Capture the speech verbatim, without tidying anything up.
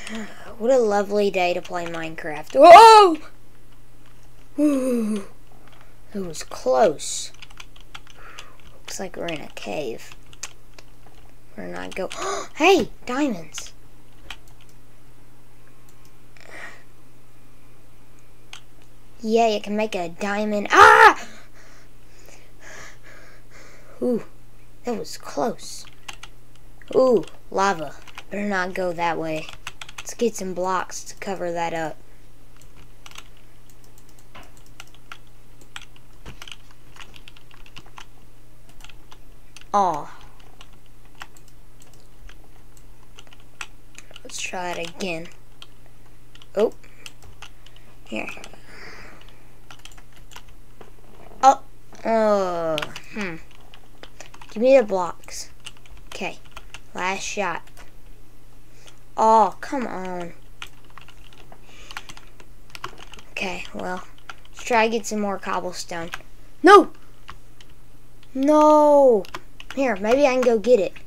What a lovely day to play Minecraft. Whoa! Ooh, it was close. Looks like we're in a cave. We're not go. Hey, diamonds. Yeah, you can make a diamond. Ah! Ooh, that was close. Ooh, lava. Better not go that way. Let's get some blocks to cover that up. Aw. Let's try it again. Oh. Here. Oh. Uh, hmm. Give me the blocks. Okay. Last shot. Oh, come on. Okay, well, let's try to get some more cobblestone. No! No! Here, maybe I can go get it.